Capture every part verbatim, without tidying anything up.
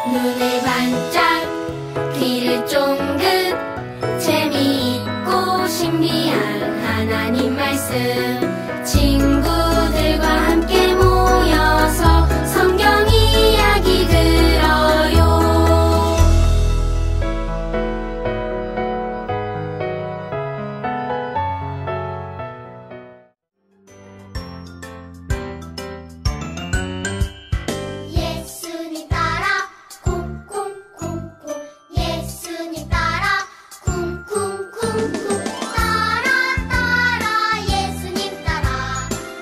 눈을 반짝 귀를 쫑긋 재미있고 신비한 하나님 말씀 친구들과 함께 모여서 성경 이야기 들어요. 예수님 따라 쿵쿵쿵쿵 예수님 따라 쿵쿵쿵쿵 따라 따라 예수님 따라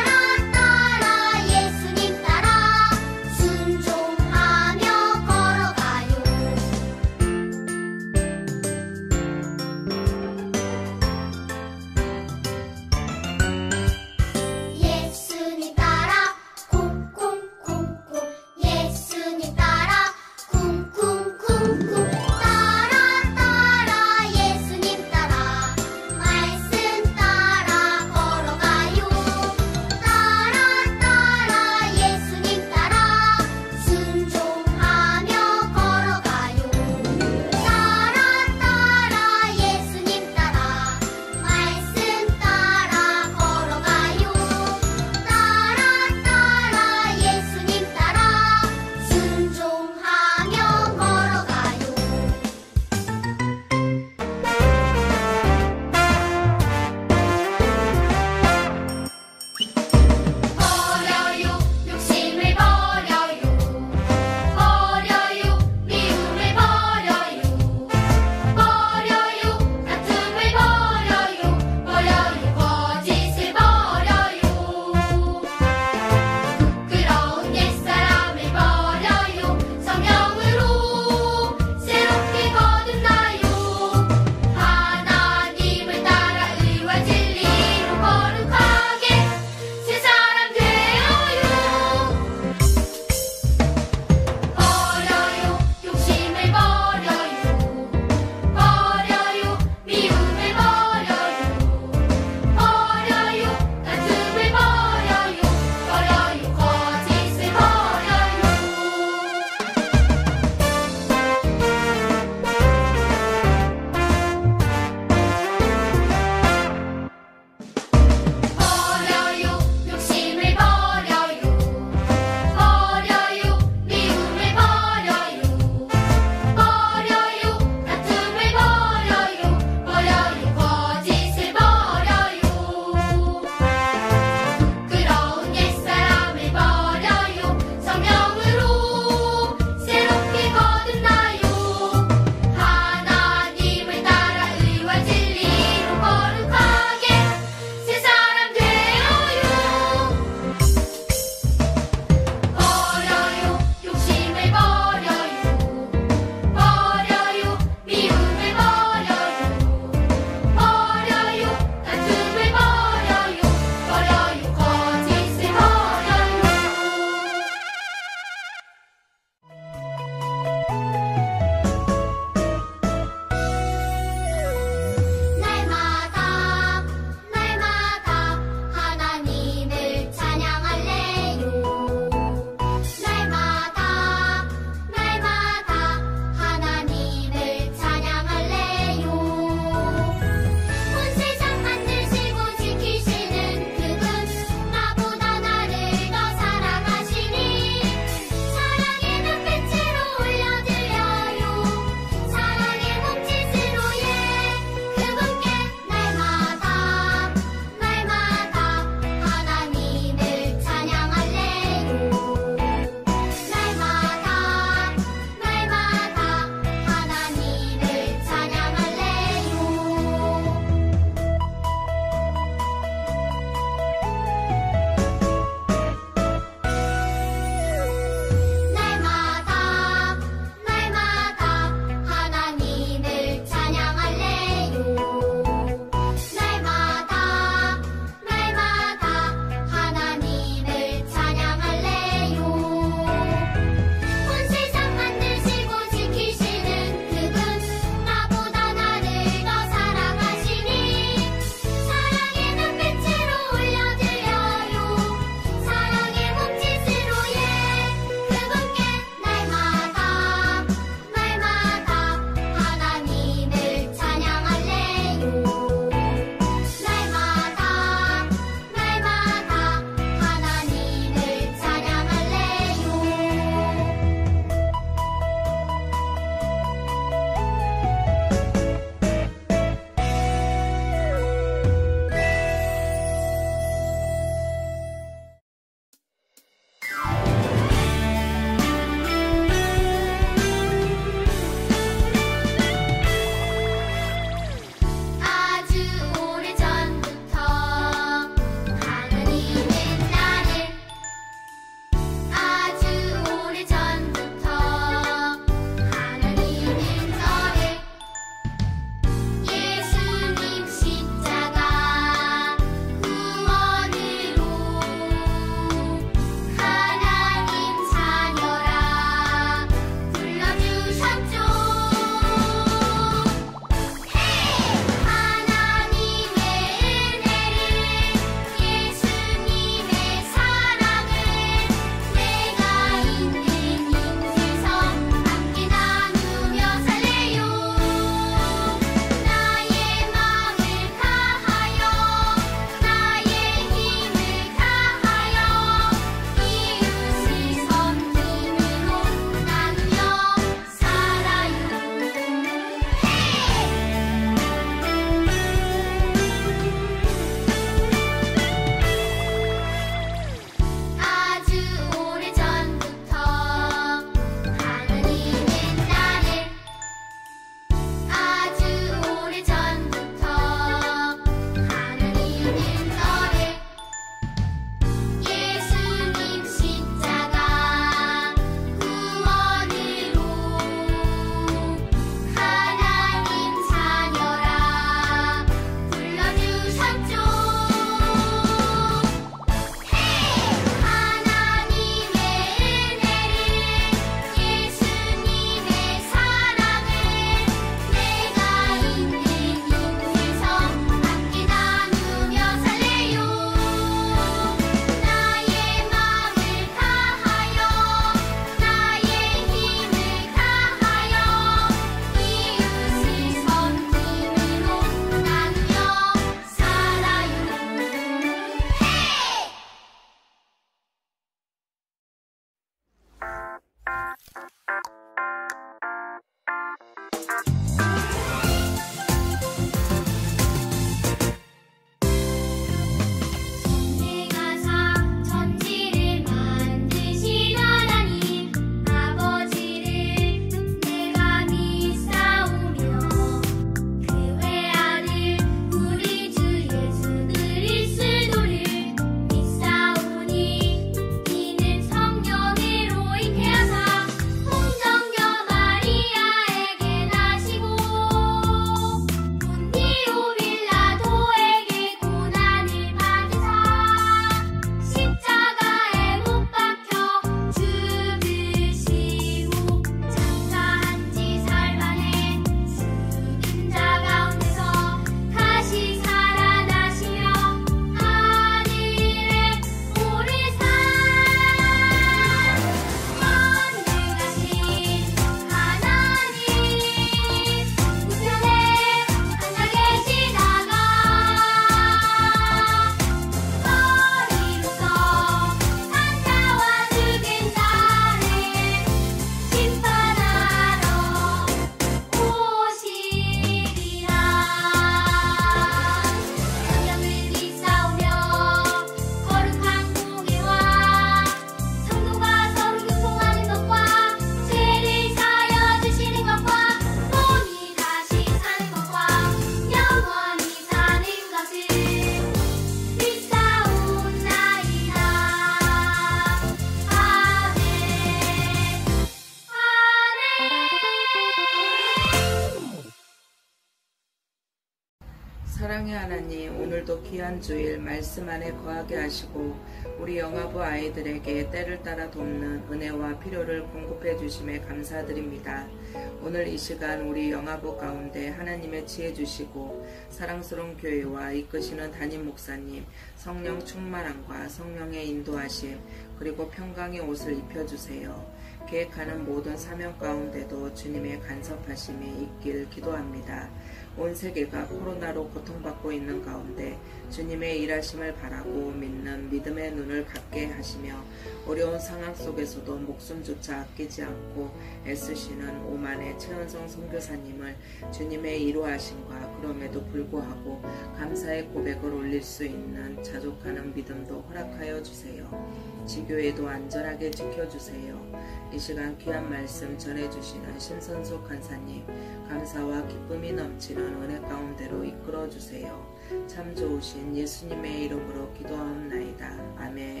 귀한 주일 말씀 안에 거하게 하시고 우리 영아부 아이들에게 때를 따라 돕는 은혜와 필요를 공급해 주심에 감사드립니다. 오늘 이 시간 우리 영아부 가운데 하나님의 지혜 주시고 사랑스러운 교회와 이끄시는 담임 목사님, 성령 충만함과 성령의 인도하심, 그리고 평강의 옷을 입혀주세요. 계획하는 모든 사명 가운데도 주님의 간섭하심이 있길 기도합니다. 온 세계가 코로나로 고통받고 있는 가운데 주님의 일하심을 바라고 믿는 믿음의 눈을 갖게 하시며 어려운 상황 속에서도 목숨조차 아끼지 않고 애쓰시는 오만의 최은성 선교사님을 주님의 이루하심과 그럼에도 불구하고 감사의 고백을 올릴 수 있는 자족하는 믿음도 허락하여 주세요. 지교회도 안전하게 지켜주세요. 이 시간 귀한 말씀 전해주시는 심선수 간사님, 감사와 기쁨이 넘치는 은혜 가운데로 이끌어주세요. 참 좋으신 예수님의 이름으로 기도하옵나이다. 아멘.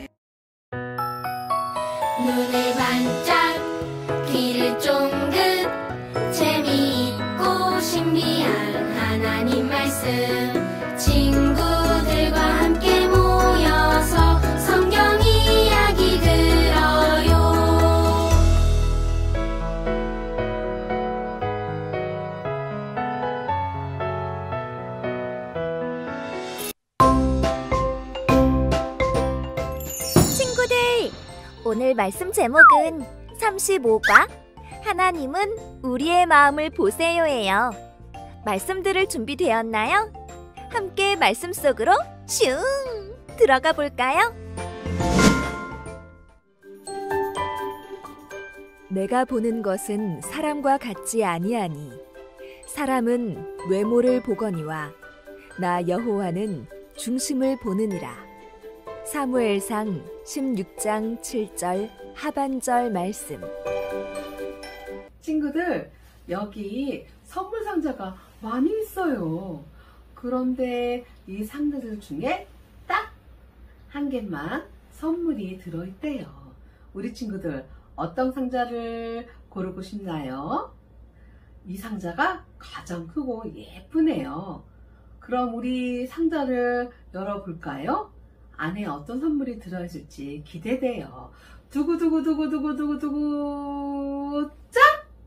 눈을 반짝 귀를 쫑긋 재미있고 신비한 하나님 말씀 친구들과 함께 모여서 성경 이야기 들어요. 친구들, 오늘 말씀 제목은 삼십오 과 하나님은 우리의 마음을 보세요예요. 말씀 들을 준비되었나요? 함께 말씀 속으로 슝 들어가 볼까요? 내가 보는 것은 사람과 같지 아니하니 사람은 외모를 보거니와 나 여호와는 중심을 보느니라. 사무엘상 십육 장 칠 절 하반절 말씀. 친구들, 여기 선물 상자가 많이 있어요. 그런데 이 상자들 중에 딱 한 개만 선물이 들어있대요. 우리 친구들 어떤 상자를 고르고 싶나요? 이 상자가 가장 크고 예쁘네요. 그럼 우리 상자를 열어볼까요? 안에 어떤 선물이 들어있을지 기대돼요. 두구두구두구두구두구두구 짠!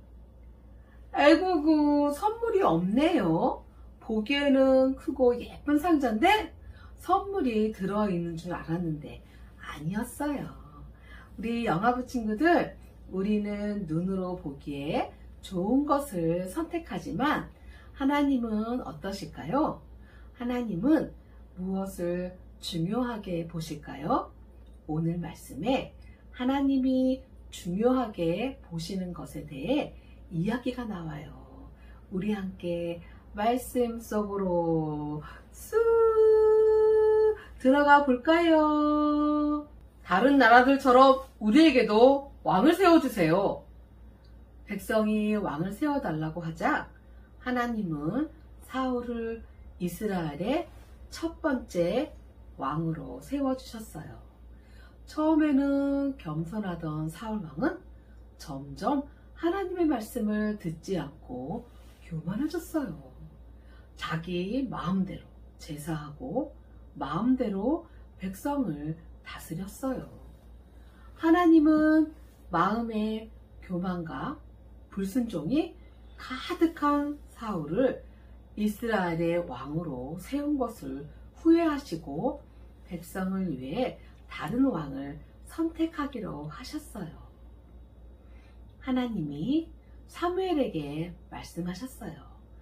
아이고구, 선물이 없네요. 보기에는 크고 예쁜 상자인데 선물이 들어있는 줄 알았는데 아니었어요. 우리 영아부 친구들, 우리는 눈으로 보기에 좋은 것을 선택하지만 하나님은 어떠실까요? 하나님은 무엇을 중요하게 보실까요? 오늘 말씀에 하나님이 중요하게 보시는 것에 대해 이야기가 나와요. 우리 함께 말씀 속으로 쑥 들어가 볼까요? 다른 나라들처럼 우리에게도 왕을 세워주세요. 백성이 왕을 세워달라고 하자 하나님은 사울을 이스라엘의 첫 번째 왕으로 세워주셨어요. 처음에는 겸손하던 사울 왕은 점점 하나님의 말씀을 듣지 않고 교만해졌어요. 자기 마음대로 제사하고 마음대로 백성을 다스렸어요. 하나님은 마음의 교만과 불순종이 가득한 사울을 이스라엘의 왕으로 세운 것을 후회하시고 백성을 위해 다른 왕을 선택하기로 하셨어요. 하나님이 사무엘에게 말씀하셨어요.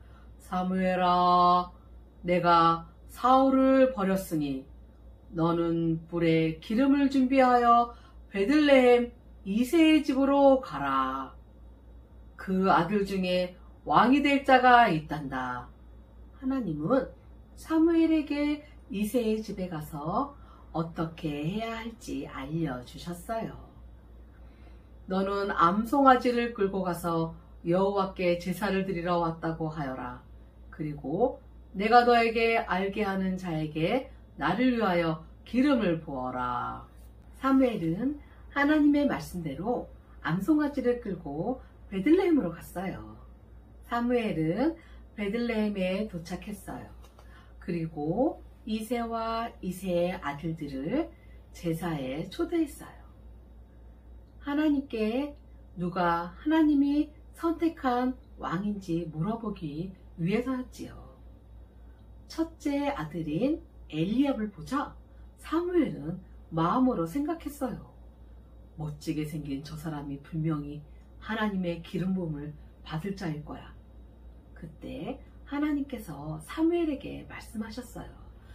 사무엘아, 내가 사울을 버렸으니 너는 불에 기름을 준비하여 베들레헴 이새의 집으로 가라. 그 아들 중에 왕이 될 자가 있단다. 하나님은 사무엘에게 이새의 집에 가서 어떻게 해야 할지 알려주셨어요. 너는 암송아지를 끌고 가서 여호와께 제사를 드리러 왔다고 하여라. 그리고 내가 너에게 알게 하는 자에게 나를 위하여 기름을 부어라. 사무엘은 하나님의 말씀대로 암송아지를 끌고 베들레헴으로 갔어요. 사무엘은 베들레헴에 도착했어요. 그리고 이새와 이새의 아들들을 제사에 초대했어요. 하나님께 누가 하나님이 선택한 왕인지 물어보기 위해서였지요. 첫째 아들인 엘리압을 보자 사무엘은 마음으로 생각했어요. 멋지게 생긴 저 사람이 분명히 하나님의 기름 부음을 받을 자일 거야. 그때 하나님께서 사무엘에게 말씀하셨어요.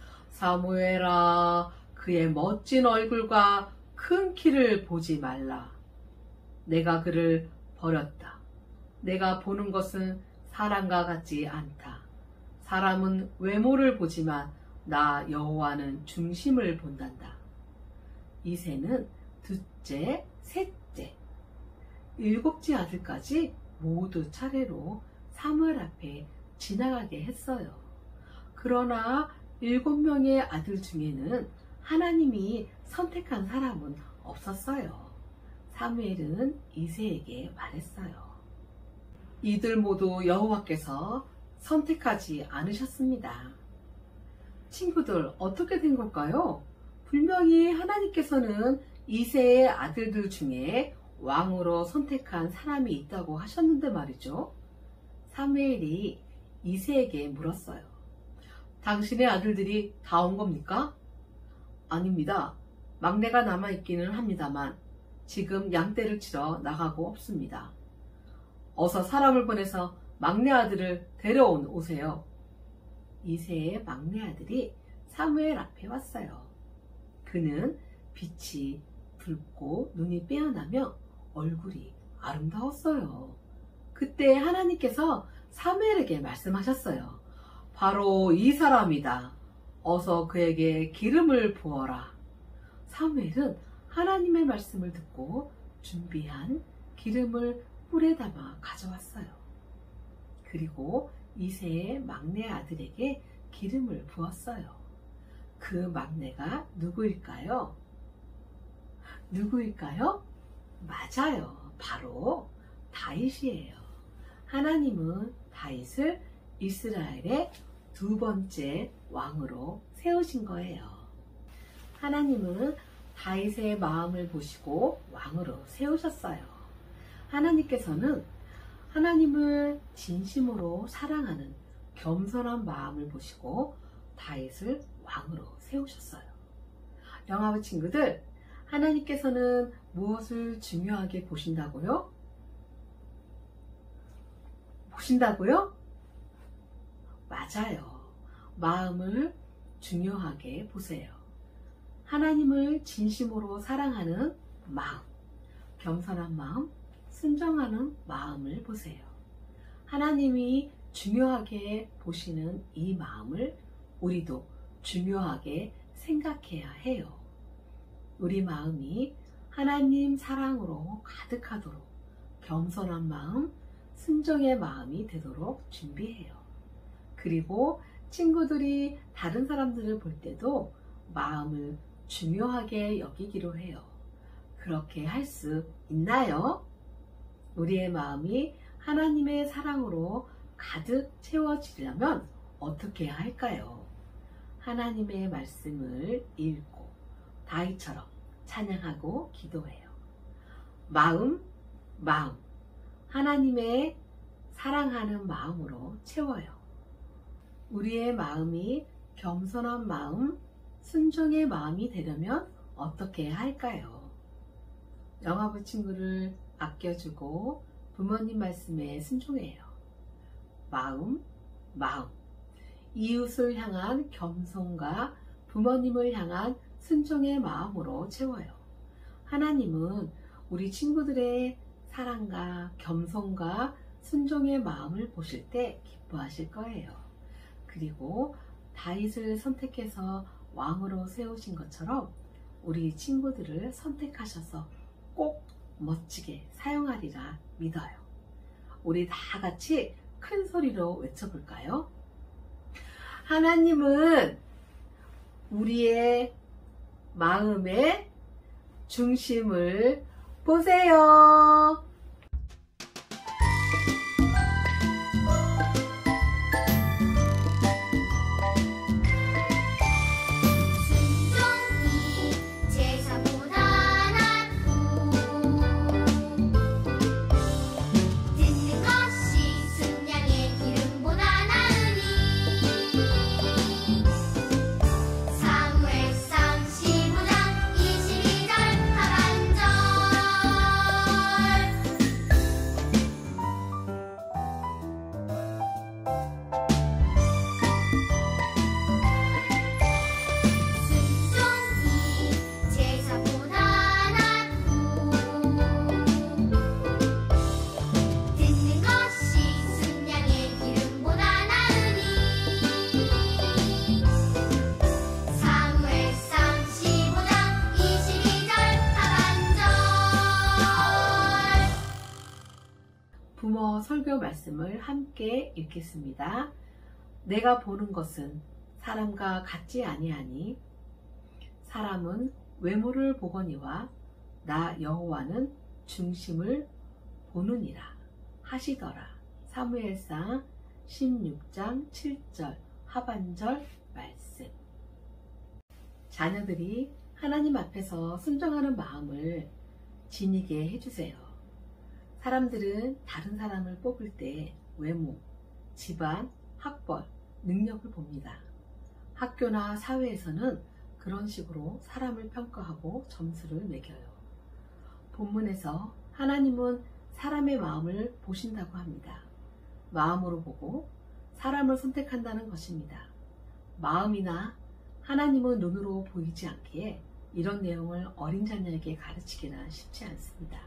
사무엘아, 그의 멋진 얼굴과 큰 키를 보지 말라. 내가 그를 버렸다. 내가 보는 것은 사람과 같지 않다. 사람은 외모를 보지만 나 여호와는 중심을 본단다. 이새는 둘째, 셋째, 일곱째 아들까지 모두 차례로 사무엘 앞에 지나가게 했어요. 그러나 일곱 명의 아들 중에는 하나님이 선택한 사람은 없었어요. 사무엘은 이새에게 말했어요. 이들 모두 여호와께서 선택하지 않으셨습니다. 친구들, 어떻게 된 걸까요? 분명히 하나님께서는 이새의 아들들 중에 왕으로 선택한 사람이 있다고 하셨는데 말이죠. 사무엘이 이새에게 물었어요. 당신의 아들들이 다 온 겁니까? 아닙니다. 막내가 남아있기는 합니다만 지금 양떼를 치러 나가고 없습니다. 어서 사람을 보내서 막내 아들을 데려온 오세요. 이새의 막내 아들이 사무엘 앞에 왔어요. 그는 빛이 붉고 눈이 빼어나며 얼굴이 아름다웠어요. 그때 하나님께서 사무엘에게 말씀하셨어요. 바로 이 사람이다. 어서 그에게 기름을 부어라. 사무엘은 하나님의 말씀을 듣고 준비한 기름을 뿔에 담아 가져왔어요. 그리고 이새의 막내 아들에게 기름을 부었어요. 그 막내가 누구일까요? 누구일까요? 맞아요. 바로 다윗이에요. 하나님은 다윗을 이스라엘의 두 번째 왕으로 세우신 거예요. 하나님은 다윗의 마음을 보시고 왕으로 세우셨어요. 하나님께서는 하나님을 진심으로 사랑하는 겸손한 마음을 보시고 다윗을 왕으로 세우셨어요. 영아부 친구들, 하나님께서는 무엇을 중요하게 보신다고요? 보신다고요? 맞아요. 마음을 중요하게 보세요. 하나님을 진심으로 사랑하는 마음, 겸손한 마음, 순종하는 마음을 보세요. 하나님이 중요하게 보시는 이 마음을 우리도 중요하게 생각해야 해요. 우리 마음이 하나님 사랑으로 가득하도록 겸손한 마음, 순종의 마음이 되도록 준비해요. 그리고 친구들이 다른 사람들을 볼 때도 마음을 중요하게 여기기로 해요. 그렇게 할 수 있나요? 우리의 마음이 하나님의 사랑으로 가득 채워지려면 어떻게 해야 할까요? 하나님의 말씀을 읽고 다윗처럼 찬양하고 기도해요. 마음, 마음, 하나님의 사랑하는 마음으로 채워요. 우리의 마음이 겸손한 마음, 순종의 마음이 되려면 어떻게 해야 할까요? 영아부 친구를 아껴주고 부모님 말씀에 순종해요. 마음, 마음, 이웃을 향한 겸손과 부모님을 향한 순종의 마음으로 채워요. 하나님은 우리 친구들의 사랑과 겸손과 순종의 마음을 보실 때 기뻐하실 거예요. 그리고 다윗을 선택해서 왕으로 세우신 것처럼 우리 친구들을 선택하셔서 꼭 멋지게 사용하리라 믿어요. 우리 다 같이 큰 소리로 외쳐볼까요? 하나님은 우리의 마음의 중심을 보세요. 먼저 설교 말씀을 함께 읽겠습니다. 내가 보는 것은 사람과 같지 아니하니 사람은 외모를 보거니와 나 여호와는 중심을 보느니라 하시더라. 사무엘상 십육 장 칠 절 하반절 말씀. 자녀들이 하나님 앞에서 순종하는 마음을 지니게 해주세요. 사람들은 다른 사람을 뽑을 때 외모, 집안, 학벌, 능력을 봅니다. 학교나 사회에서는 그런 식으로 사람을 평가하고 점수를 매겨요. 본문에서 하나님은 사람의 마음을 보신다고 합니다. 마음으로 보고 사람을 선택한다는 것입니다. 마음이나 하나님은 눈으로 보이지 않기에 이런 내용을 어린 자녀에게 가르치기는 쉽지 않습니다.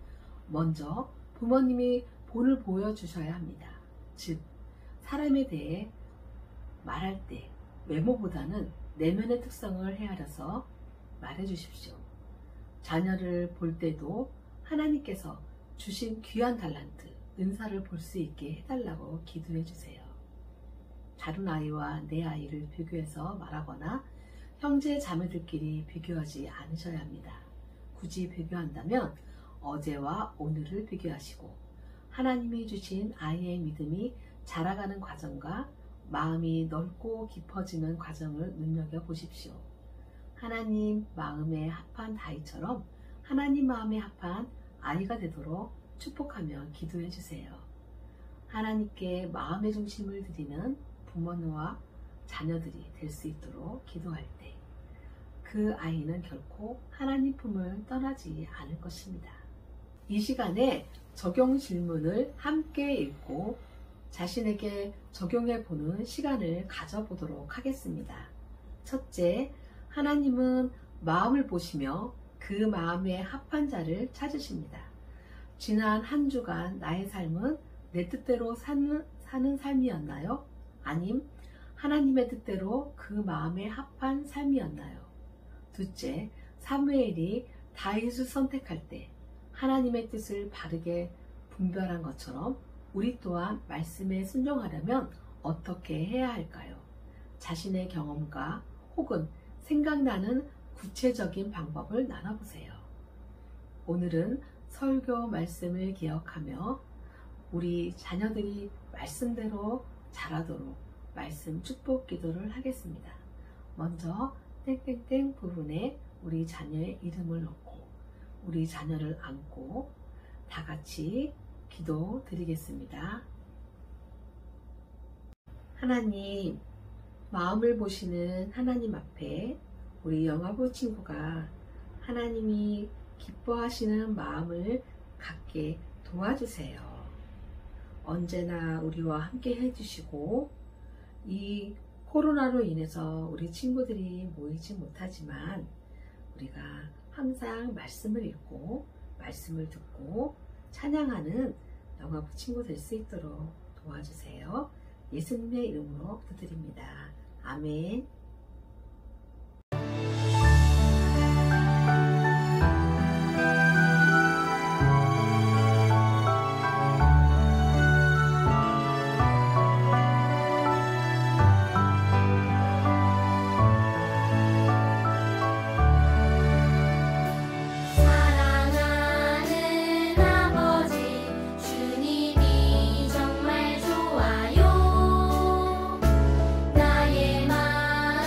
먼저 부모님이 본을 보여주셔야 합니다. 즉, 사람에 대해 말할 때 외모보다는 내면의 특성을 헤아려서 말해주십시오. 자녀를 볼 때도 하나님께서 주신 귀한 달란트, 은사를 볼 수 있게 해달라고 기도해 주세요. 다른 아이와 내 아이를 비교해서 말하거나 형제 자매들끼리 비교하지 않으셔야 합니다. 굳이 비교한다면 어제와 오늘을 비교하시고 하나님이 주신 아이의 믿음이 자라가는 과정과 마음이 넓고 깊어지는 과정을 눈여겨보십시오. 하나님 마음에 합한 아이처럼 하나님 마음에 합한 아이가 되도록 축복하며 기도해 주세요. 하나님께 마음의 중심을 드리는 부모와 자녀들이 될 수 있도록 기도할 때 그 아이는 결코 하나님 품을 떠나지 않을 것입니다. 이 시간에 적용 질문을 함께 읽고 자신에게 적용해 보는 시간을 가져보도록 하겠습니다. 첫째, 하나님은 마음을 보시며 그 마음에 합한 자를 찾으십니다. 지난 한 주간 나의 삶은 내 뜻대로 사는, 사는 삶이었나요? 아님 하나님의 뜻대로 그 마음에 합한 삶이었나요? 둘째, 사무엘이 다윗을 선택할 때 하나님의 뜻을 바르게 분별한 것처럼 우리 또한 말씀에 순종하려면 어떻게 해야 할까요? 자신의 경험과 혹은 생각나는 구체적인 방법을 나눠보세요. 오늘은 설교 말씀을 기억하며 우리 자녀들이 말씀대로 자라도록 말씀 축복 기도를 하겠습니다. 먼저 땡땡땡 부분에 우리 자녀의 이름을 넣고 우리 자녀를 안고 다 같이 기도 드리겠습니다. 하나님, 마음을 보시는 하나님 앞에 우리 영아부 친구가 하나님이 기뻐하시는 마음을 갖게 도와주세요. 언제나 우리와 함께 해주시고 이 코로나로 인해서 우리 친구들이 모이지 못하지만 우리가 항상 말씀을 읽고 말씀을 듣고 찬양하는 영아부 친구 될 수 있도록 도와주세요. 예수님의 이름으로 기도드립니다. 아멘. 사랑하는 아버지 주님이 정말 좋아요. 나의 마음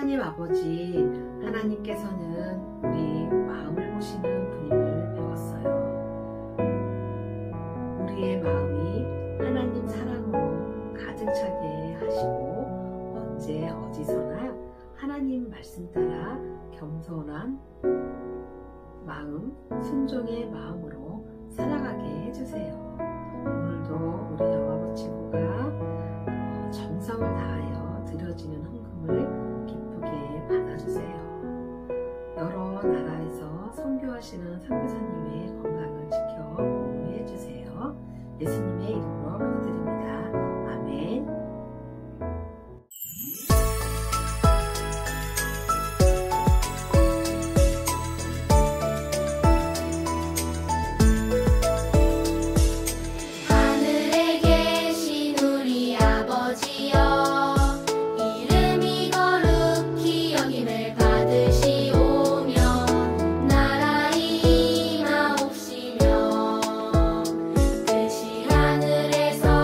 하나님 아버지, 하나님께서는 우리 마음을 보시는 분임을 배웠어요. 우리의 마음이 하나님 사랑으로 가득 차게 하시고 언제 어디서나 하나님 말씀 따라 겸손한 마음, 순종의 마음으로 살아가게 해주세요. 오늘도 우리 영화부 친구가 정성을 다하여 드려지는 헌금을 기쁘게 받아주세요. 여러 나라에서 선교하시는 선교사님의 건강을 지켜 보호해 주세요. 예수님의 이름으로 기도드립니다. 아멘. 하늘에 계신 우리 아버지여, 이름이 거룩히 여김을 받으시오며 나라 임하옵시며 뜻이 하늘에서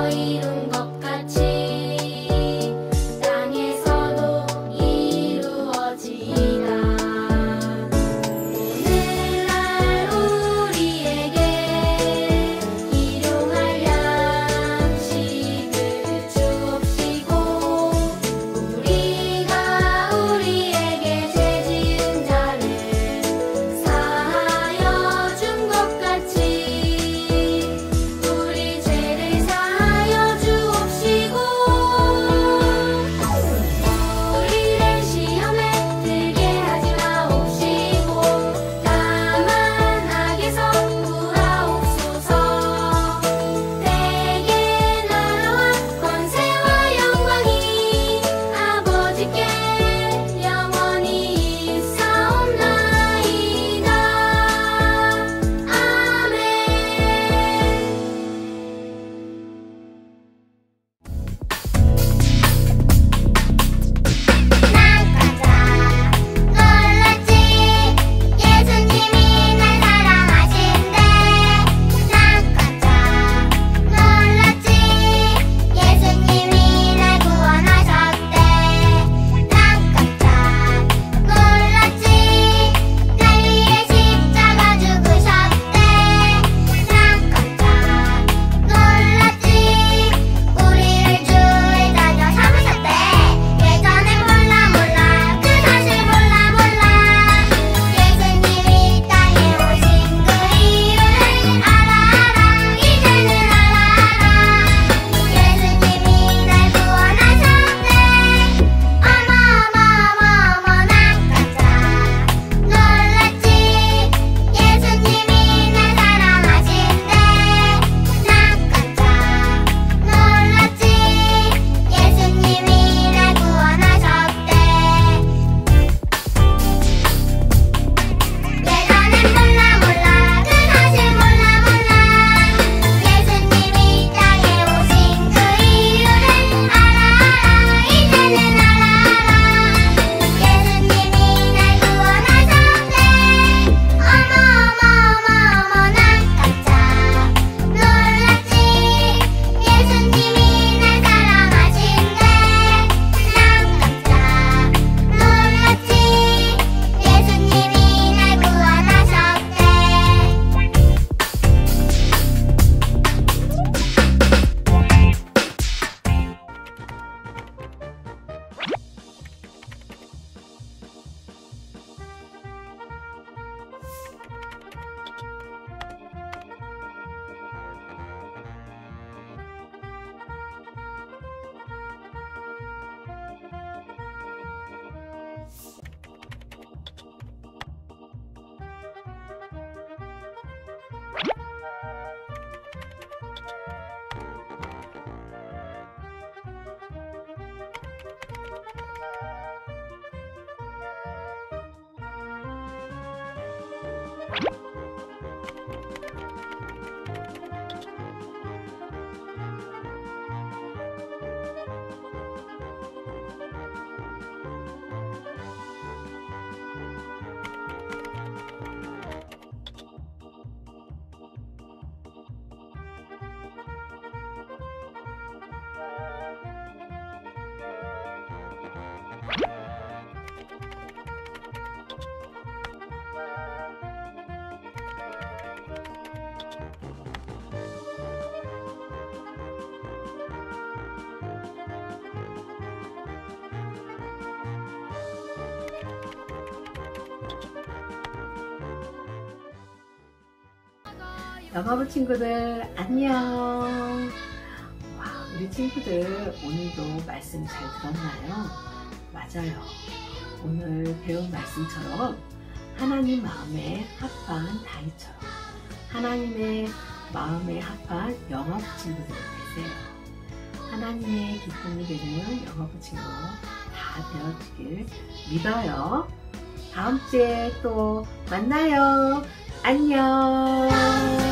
영화부 친구들 안녕. 와, 우리 친구들 오늘도 말씀 잘 들었나요? 맞아요. 오늘 배운 말씀처럼 하나님 마음에 합한 다윗처럼 하나님의 마음에 합한 영화부 친구들 되세요. 하나님의 기쁨이 되는 영화부 친구 다 되어지길 믿어요. 다음 주에 또 만나요. 안녕.